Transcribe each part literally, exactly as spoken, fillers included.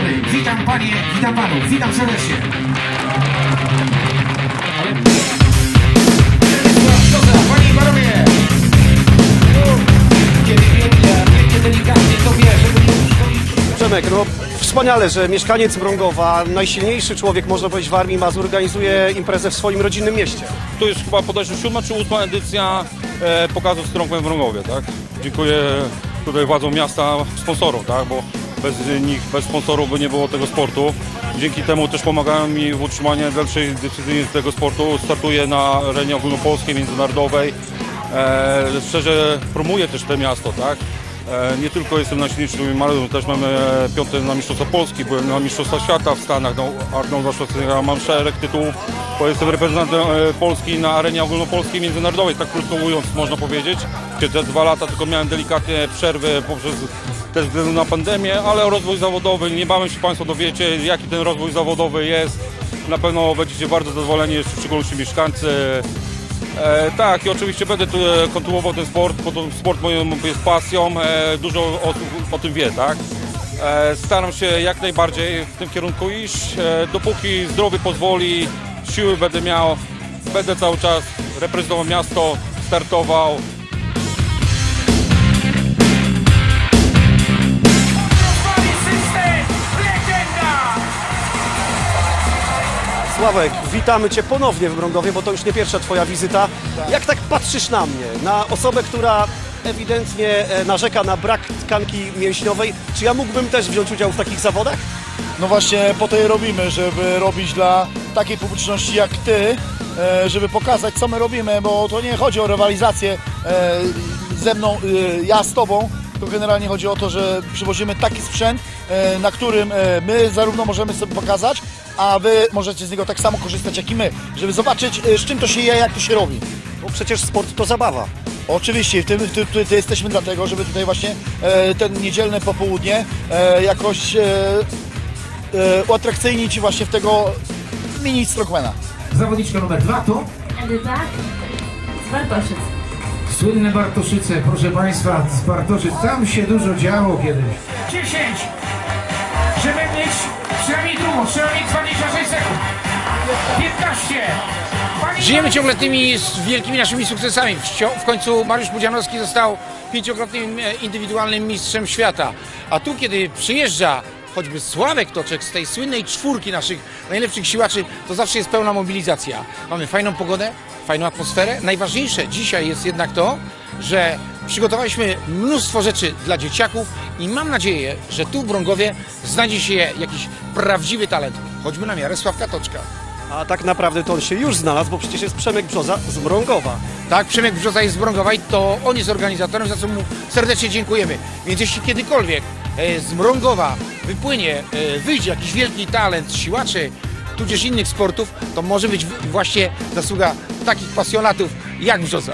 dobry, witam panie, witam panów, witam serdecznie. Panie i panowie! Kiedy pięknie, pięknie delikatnie to wie, żeby nie uszkodzić. Przemek, no wspaniale, że mieszkaniec Mrągowa, najsilniejszy człowiek, można powiedzieć, w Armii Mazur, organizuje imprezę w swoim rodzinnym mieście. To jest chyba bodajże siódma czy ósma edycja e, pokazów Strongman w Mrągowie, tak? Dziękuję tutaj władzom miasta, sponsorom, tak? Bo bez nich, bez sponsorów by nie było tego sportu. Dzięki temu też pomagają mi w utrzymaniu dalszej decyzji tego sportu. Startuję na arenie ogólnopolskiej, międzynarodowej. E, szczerze promuję też to miasto, tak? E, nie tylko jestem najsilniejszym malarem, też mamy piąte na Mistrzostwa Polski, byłem na Mistrzostwa Świata w Stanach, no, Arnolda Schwarzeneggera, mam szereg tytułów, bo jestem reprezentantem Polski na arenie ogólnopolskiej, międzynarodowej, tak krótko mówiąc można powiedzieć. Przez te dwa lata tylko miałem delikatnie przerwę poprzez też względu na pandemię, ale rozwój zawodowy, niebawem się Państwo dowiecie, jaki ten rozwój zawodowy jest. Na pewno będziecie bardzo zadowoleni, w szczególności mieszkańcy. E, tak, i oczywiście będę tu e, kontynuował ten sport, bo to sport moją jest pasją, e, dużo osób o tym wie, tak? E, staram się jak najbardziej w tym kierunku iść, e, dopóki zdrowie pozwoli, siły będę miał, będę cały czas reprezentował miasto, startował. Sławek, witamy Cię ponownie w Mrągowie, bo to już nie pierwsza Twoja wizyta. Tak. Jak tak patrzysz na mnie, na osobę, która ewidentnie narzeka na brak tkanki mięśniowej, czy ja mógłbym też wziąć udział w takich zawodach? No właśnie po to je robimy, żeby robić dla takiej publiczności jak Ty, żeby pokazać, co my robimy, bo to nie chodzi o rywalizację ze mną, ja z Tobą, to generalnie chodzi o to, że przywozimy taki sprzęt, na którym my zarówno możemy sobie pokazać, a Wy możecie z niego tak samo korzystać jak i my, żeby zobaczyć, z czym to się je, jak to się robi. Bo przecież sport to zabawa. Oczywiście, ty, ty, ty, ty jesteśmy dlatego, żeby tutaj właśnie e, ten niedzielne popołudnie e, jakoś e, e, uatrakcyjnić właśnie w tego mini strongmana. Zawodniczka numer dwa to? Edyta z Bartoszyc. Słynne Bartoszyce, proszę Państwa, z Bartoszyc, tam się dużo działo kiedyś. dziesięć, żeby mieć przynajmniej drugą, przynajmniej dwadzieścia sześć sekund. piętnaście. Żyjemy ciągle tymi wielkimi naszymi sukcesami. W końcu Mariusz Pudzianowski został pięciokrotnym indywidualnym mistrzem świata. A tu, kiedy przyjeżdża choćby Sławek Toczek z tej słynnej czwórki naszych najlepszych siłaczy, to zawsze jest pełna mobilizacja. Mamy fajną pogodę, fajną atmosferę. Najważniejsze dzisiaj jest jednak to, że przygotowaliśmy mnóstwo rzeczy dla dzieciaków i mam nadzieję, że tu w Mrągowie znajdzie się jakiś prawdziwy talent, choćby na miarę Sławka Toczka. A tak naprawdę to on się już znalazł, bo przecież jest Przemek Brzoza z Mrągowa. Tak, Przemek Brzoza jest z Mrągowa i to on jest organizatorem, za co mu serdecznie dziękujemy. Więc jeśli kiedykolwiek z Mrągowa wypłynie, wyjdzie jakiś wielki talent siłaczy, tudzież innych sportów, to może być właśnie zasługa takich pasjonatów jak Brzoza.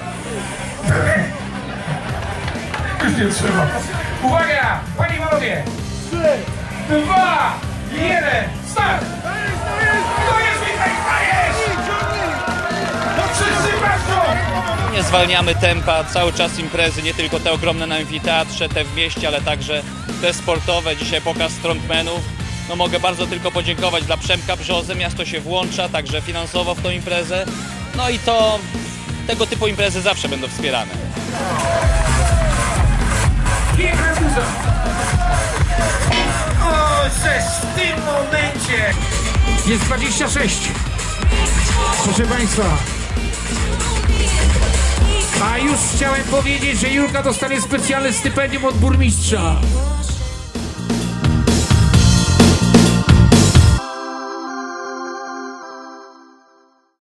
Już nie trzeba. Uwaga, panie i panowie! trzy, dwa, jeden, start! To jest Witek, stajesz! No wszyscy patrzą! Nie zwalniamy tempa, cały czas imprezy, nie tylko te ogromne na amfiteatrze, te w mieście, ale także te sportowe. Dzisiaj pokaz strongmanów. No mogę bardzo tylko podziękować dla Przemka Brzozy, miasto się włącza także finansowo w tą imprezę. No i to tego typu imprezy zawsze będą wspierane. Piękna muza! O, żeż w tym momencie! Jest dwadzieścia sześć. Proszę Państwa. A już chciałem powiedzieć, że Julka dostanie specjalne stypendium od burmistrza.